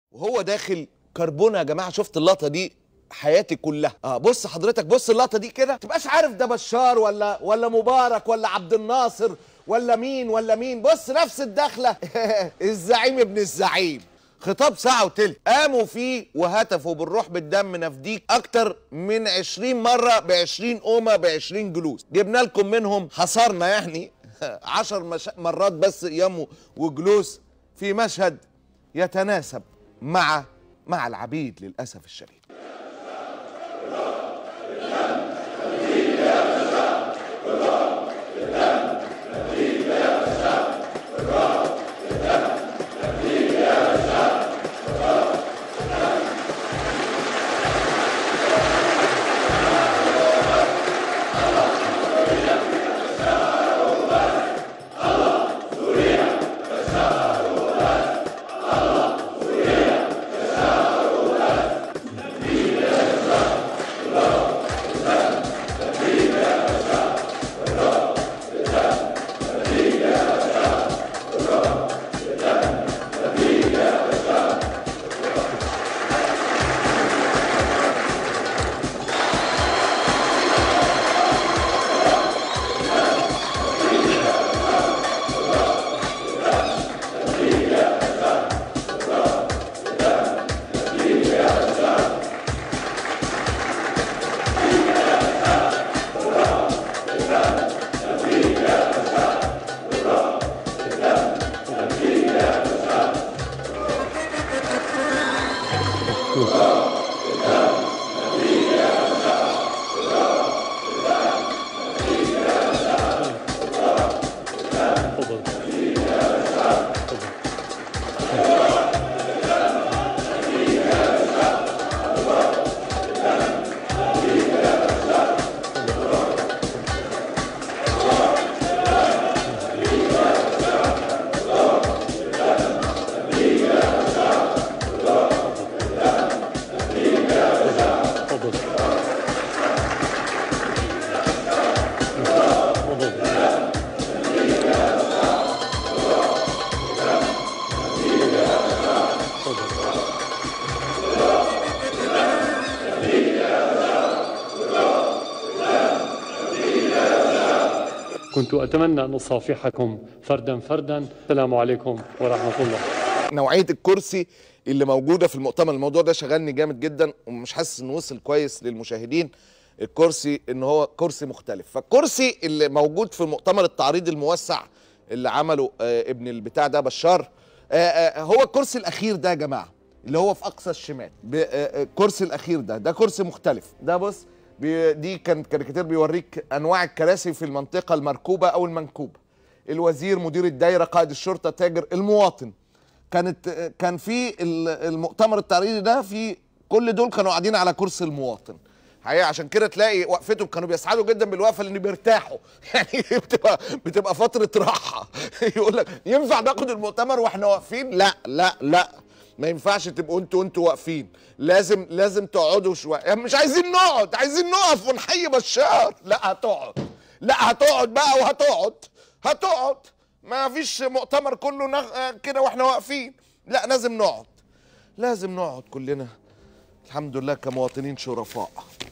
وهو داخل كربونه يا جماعه. شفت اللقطه دي حياتي كلها. بص حضرتك، بص اللقطه دي كده، تبقاش عارف ده بشار ولا مبارك ولا عبد الناصر ولا مين. بص نفس الدخله. الزعيم ابن الزعيم. خطاب ساعة وتلت قاموا فيه وهتفوا بالروح بالدم نفديك أكتر من 20 مرة ب20 قومة ب20 جلوس. جبنا لكم منهم حصرنا يعني 10 مرات بس قيام وجلوس في مشهد يتناسب مع العبيد للأسف الشديد. كنت أتمنى أن أصافحكم فردا فردا. السلام عليكم ورحمة الله. نوعية الكرسي اللي موجودة في المؤتمر، الموضوع ده شغلني جامد جدا ومش حاسس انه وصل كويس للمشاهدين. الكرسي ان هو كرسي مختلف. فالكرسي اللي موجود في المؤتمر التعريضي الموسع اللي عمله ابن البتاع ده بشار، هو الكرسي الاخير ده يا جماعة اللي هو في اقصى الشمال. الكرسي الاخير ده كرسي مختلف. ده بص، دي كانت كاريكاتير بيوريك انواع الكراسي في المنطقه المركوبه او المنكوبه. الوزير، مدير الدايره، قائد الشرطه، تاجر، المواطن. كان في المؤتمر التعريضي ده، في كل دول كانوا قاعدين على كرسي المواطن. حقيقة عشان كده تلاقي وقفتهم كانوا بيسعدوا جدا بالوقفه لان بيرتاحوا. يعني بتبقى فتره راحه. يقول لك ينفع ناخد المؤتمر واحنا واقفين؟ لا لا لا، ما ينفعش تبقوا انتوا واقفين. لازم تقعدوا شويه. يعني مش عايزين نقعد، عايزين نقف ونحيي بشار. لا هتقعد، لا هتقعد بقى هتقعد. ما فيش مؤتمر كله كده واحنا واقفين. لا لازم نقعد كلنا الحمد لله كمواطنين شرفاء.